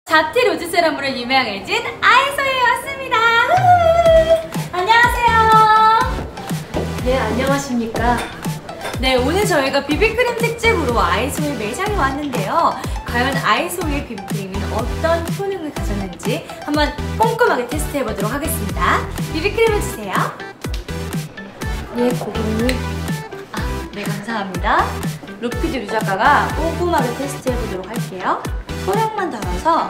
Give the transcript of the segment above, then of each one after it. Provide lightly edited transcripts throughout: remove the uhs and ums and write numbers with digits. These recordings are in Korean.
잡티 로즈 세럼으로 유명해진 아이소에 왔습니다. 안녕하세요. 네, 안녕하십니까. 네, 오늘 저희가 비비크림 특집으로 아이소의 매장에 왔는데요. 과연 아이소의 비비크림은 어떤 효능을 가졌는지 한번 꼼꼼하게 테스트해보도록 하겠습니다. 비비크림을 주세요. 예, 고객님. 네, 감사합니다. 루피드 류작가가 꼼꼼하게 테스트해보도록 할게요. 소량만 달아서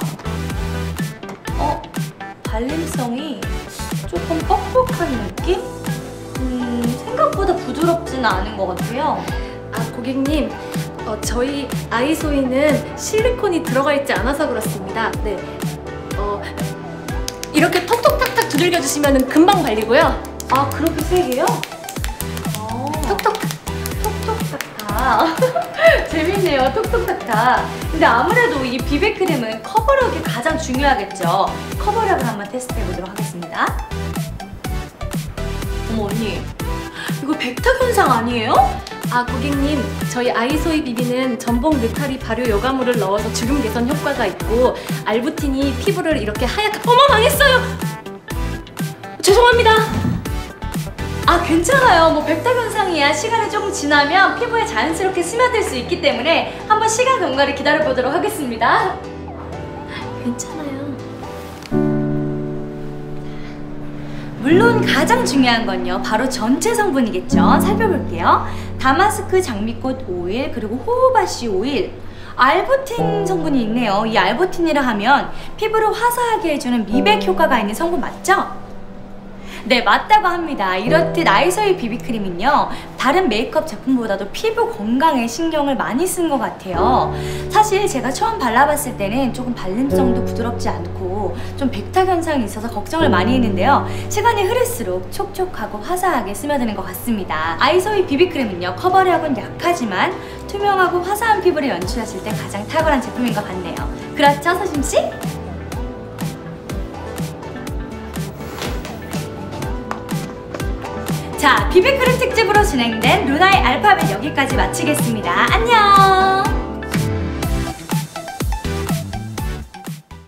발림성이 조금 뻑뻑한 느낌? 생각보다 부드럽지는 않은 것 같아요. 고객님, 저희 아이소이는 실리콘이 들어가 있지 않아서 그렇습니다. 네, 이렇게 톡톡탁탁 두들겨 주시면 금방 발리고요. 그렇게 세게요? 톡톡탁탁. 재밌네요, 톡톡탁탁. 근데 아무래도 이 비비크림은 커버력이 가장 중요하겠죠. 커버력을 한번 테스트해보도록 하겠습니다. 어머 언니, 이거 백탁 현상 아니에요? 고객님, 저희 아이소이 비비는 전복 느타리 발효 여과물을 넣어서 주름 개선 효과가 있고 알부틴이 피부를 이렇게 하얗게 망했어요! 죄송합니다. 괜찮아요. 뭐 백탁 현상이야. 시간이 조금 지나면 피부에 자연스럽게 스며들 수 있기 때문에 한번 시간 경과를 기다려보도록 하겠습니다. 괜찮아요. 물론 가장 중요한 건요, 바로 전체 성분이겠죠. 살펴볼게요. 다마스크 장미꽃 오일, 그리고 호호바씨 오일, 알부틴 성분이 있네요. 이 알부틴이라 하면 피부를 화사하게 해주는 미백 효과가 있는 성분 맞죠? 네, 맞다고 합니다. 이렇듯 아이소의 비비크림은요, 다른 메이크업 제품보다도 피부 건강에 신경을 많이 쓴 것 같아요. 사실 제가 처음 발라봤을 때는 조금 발림성도 부드럽지 않고 좀 백탁 현상이 있어서 걱정을 많이 했는데요. 시간이 흐를수록 촉촉하고 화사하게 스며드는 것 같습니다. 아이소의 비비크림은요, 커버력은 약하지만 투명하고 화사한 피부를 연출하실 때 가장 탁월한 제품인 것 같네요. 그렇죠, 서심씨? 자, 비비크림 특집으로 진행된 루나의 알파벳 여기까지 마치겠습니다. 안녕!